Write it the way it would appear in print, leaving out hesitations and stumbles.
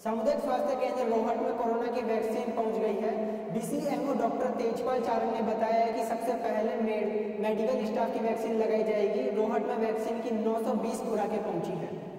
सामुदायिक स्वास्थ्य केंद्र रोहट में कोरोना की वैक्सीन पहुंच गई है। डीसीएमओ डॉक्टर तेजपाल चारण ने बताया है कि सबसे पहले मेडिकल स्टाफ की वैक्सीन लगाई जाएगी। रोहट में वैक्सीन की 920 खुराकें पहुंची हैं।